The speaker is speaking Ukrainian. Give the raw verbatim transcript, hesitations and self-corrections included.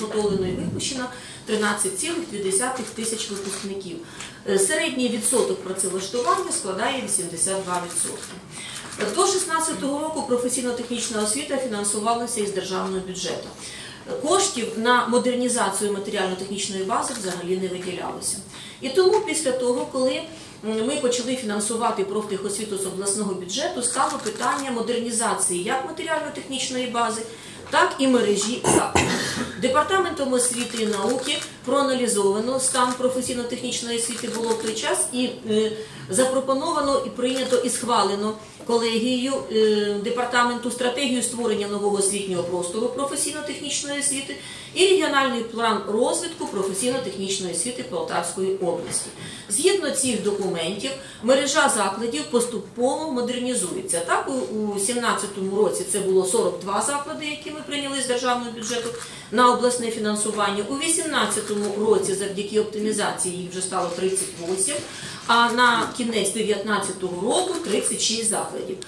підготовлено і випущено тринадцять цілих дві десятих тисяч випускників. Середній відсоток працевлаштування складає вісімдесят два відсотки. До дві тисячі шістнадцятого року професійно-технічна освіта фінансувалася із державного бюджету. Коштів на модернізацію матеріально-технічної бази взагалі не виділялося. І тому після того, коли ми почали фінансувати профтехосвіту з обласного бюджету, стало питання модернізації як матеріально-технічної бази, так і мережі закладів. Департаментом освіти і науки проаналізовано стан професійно-технічної освіти було в той час і е, запропоновано, і прийнято, і схвалено колегією е, департаменту стратегію створення нового освітнього простору професійно-технічної освіти і регіональний план розвитку професійно-технічної освіти Полтавської області. Згідно цих документів, мережа закладів поступово модернізується. Так, у дві тисячі сімнадцятому році це було сорок два заклади, які ми прийняли з державного бюджету на обласне фінансування. У дві тисячі вісімнадцятому році завдяки оптимізації їх вже стало тридцять вісім, а на кінець дві тисячі дев'ятнадцятого року тридцять шість закладів.